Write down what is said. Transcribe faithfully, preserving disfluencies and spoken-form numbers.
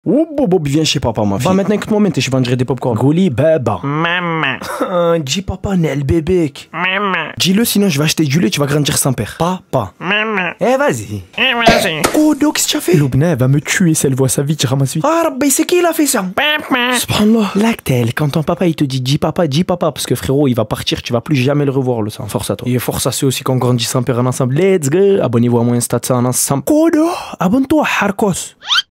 Ouh, Bob, viens chez papa, ma fille. Va maintenant, écoute-moi, maintenant, je vendrai des popcorn. Gouli, baba. Maman. Dis papa, n'est le bébé. Maman. Dis-le, sinon je vais acheter du lait, tu vas grandir sans père. Papa. Maman. Eh, vas-y. Eh, vas-y. Oh, donc, qu'est-ce que tu as fait? Loubna, elle va me tuer si elle voit sa vie, tu ramasse vite. Ah, Rabbi, c'est qui il a fait ça? Papa. Subhanallah. Lactel, quand ton papa il te dit dis papa, dis papa, parce que frérot il va partir, tu vas plus jamais le revoir le sang. Force à toi. Et force à ceux aussi qu'on grandit sans père en ensemble. Let's go. Abonnez-vous à mon Insta de ça en ensemble. Kodo, abonne-toi, Harkos.